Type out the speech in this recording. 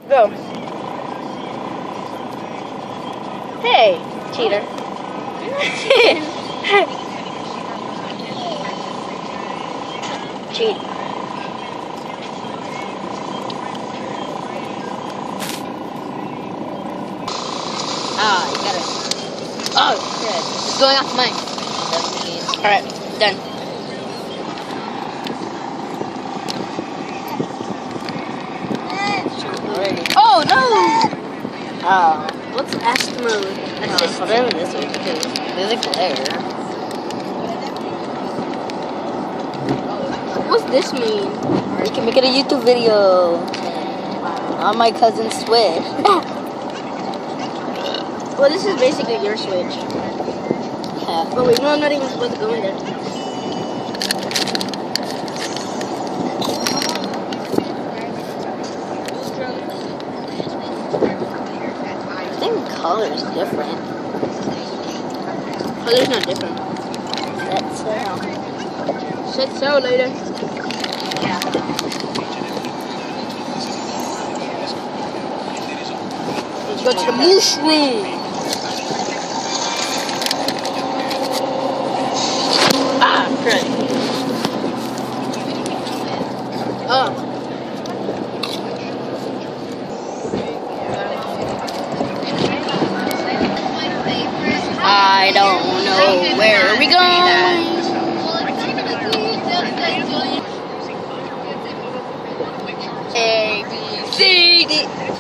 Go. Hey, cheater. Cheat. Ah, you got it. Oh, shit. It's going off mine. Alright, done. Oh, no! Oh. What's S mode? That's just whatever this is, because there's a glare. What's this mean? We can make it a YouTube video on my cousin's Switch. Well, this is basically your Switch. Yeah. Oh wait, no, I'm not even supposed to go in there. I think the color is different. Color's not different. That's Set sail later. Let's go to the mushroom. Ah, crap. Oh. I don't know where are we going. A, B, C, D.